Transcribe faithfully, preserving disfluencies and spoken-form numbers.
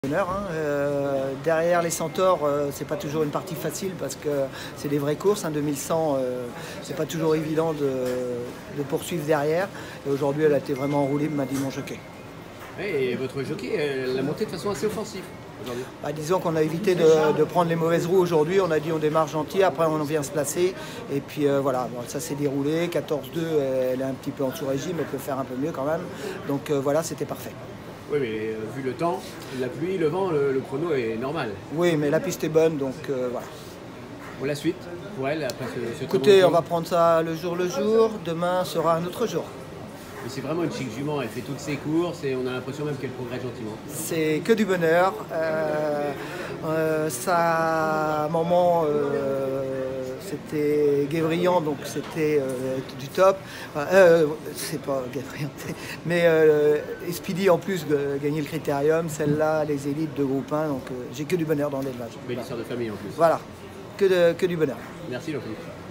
Hein. Euh, derrière les centaures, euh, c'est pas toujours une partie facile parce que c'est des vraies courses. Hein, deux mille cent, euh, c'est pas toujours évident de, de poursuivre derrière. Et aujourd'hui, elle a été vraiment enroulée, m'a dit mon jockey. Et votre jockey, elle l'a monté de façon assez offensive aujourd'hui. Bah, disons qu'on a évité de, de prendre les mauvaises roues aujourd'hui. On a dit on démarre gentil, après on vient se placer. Et puis euh, voilà, bon, ça s'est déroulé. quatorze deux, elle est un petit peu en sous-régime, elle peut faire un peu mieux quand même. Donc euh, voilà, c'était parfait. Oui, mais euh, vu le temps, la pluie, le vent, le, le chrono est normal. Oui, mais la piste est bonne, donc euh, voilà. Pour la suite, pour elle, après ce, ce Écoutez, on va prendre ça le jour le jour. Demain sera un autre jour. Mais c'est vraiment une chic jument, elle fait toutes ses courses et on a l'impression même qu'elle progresse gentiment. C'est que du bonheur. Euh, euh, sa maman, euh, c'était Guébriant, donc c'était euh, du top. Euh, c'est pas Guébriant, mais euh, Speedy en plus de gagner le critérium, celle-là, les élites de groupe un, donc euh, j'ai que du bonheur dans l'élevage. Belle histoire de famille en plus. Voilà, que, de, que du bonheur. Merci Jean-Philippe.